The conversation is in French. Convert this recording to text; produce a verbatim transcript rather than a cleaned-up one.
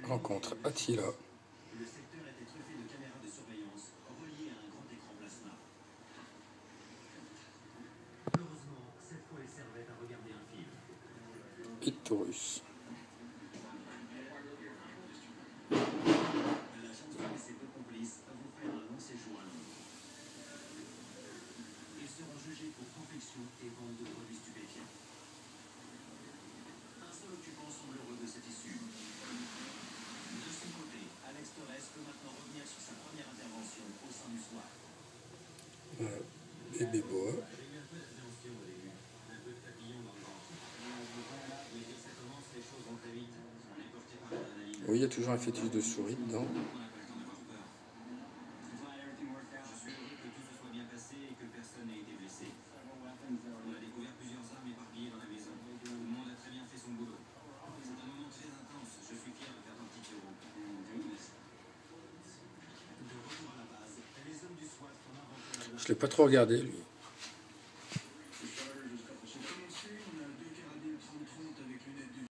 rencontre Attila. Le secteur était truffé de caméras de surveillance reliées à un grand écran plasma. Heureusement, cette fois, il servait à regarder un film. Ictorus. L'agent Smith et ses deux complices vont faire un long séjour à Londres. Ils seront jugés pour confection et vente de produits stupéfiants. Un seul occupant semble heureux de cette issue. De son côté, Alex Torres peut maintenant revenir sur sa première intervention au sein du SWAT. Voilà. Bébé boa. J'ai eu un peu d'appréhension au début, un peu de papillon dans le ventre. Mais dès que ça commence, les choses vont très vite. On est porté par l'adrénaline. Oui, il y a toujours un fœtus de souris dedans. On n'a pas le temps d'avoir peur. Je suis heureux que tout se soit bien passé et que personne n'ait été blessé. On a découvert plusieurs armes éparpillées dans la maison. Tout le monde a très bien fait son boulot. C'est un moment très intense. Je suis fier de faire partie de ce groupe. De retour à la base, les hommes du SWAT font inventaire de Je l'ai pas trop regardé, lui.